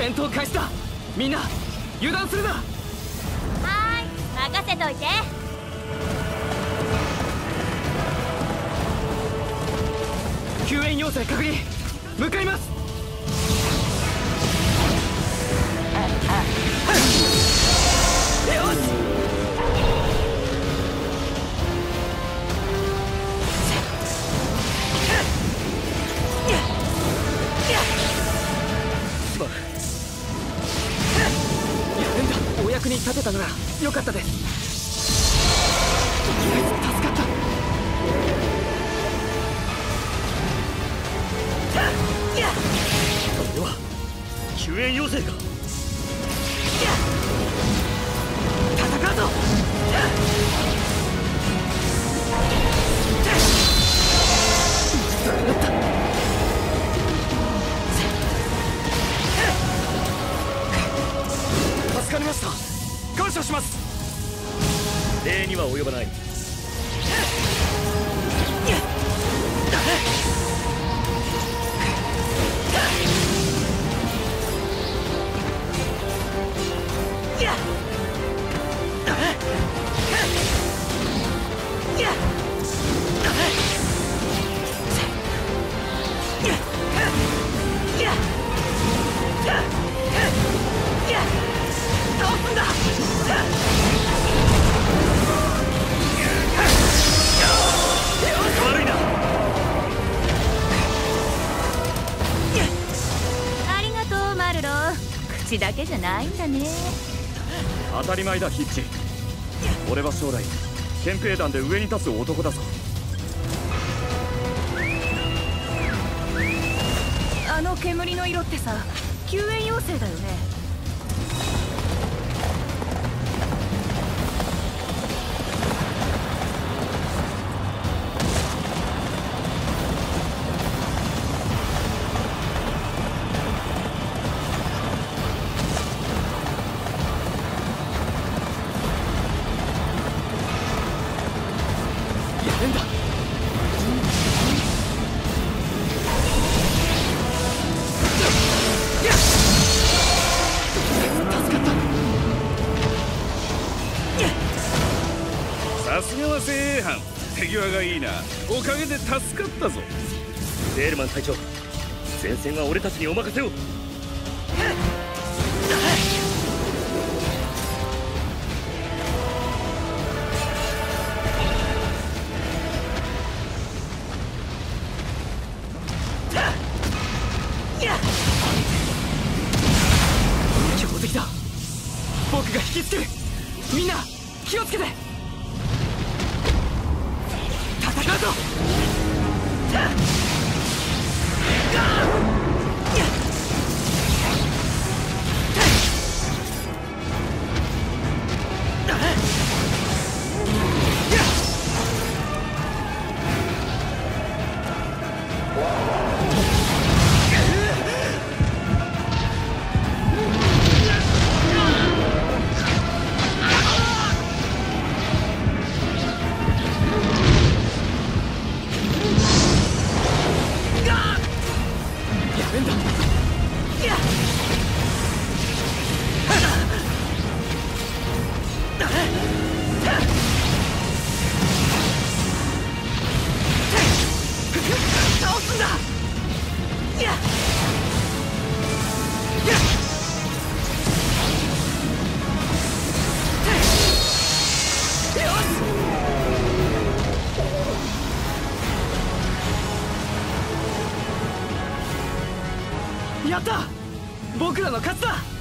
戦闘開始だ。みんな油断するな。 はーい、任せといて。 救援要請確認。向かいます。よし。お役に立てたならよかったです。とりあえず助かった。 これは救援要請か。 戦うぞ。助かりました。感謝します。 礼には及ばない。 口だけじゃないんだね。 当たり前だヒッチ。俺は将来憲兵団で上に立つ男だぞ。 あの煙の色ってさ、救援要請だよね。 さすがは精鋭班。手際がいいな。おかげで助かったぞ。 デールマン隊長、前線は俺たちにお任せを。 強敵だ。僕が引きつける。みんな気をつけて。戦うぞ。倒すんだ。やった。僕らの勝ちだ。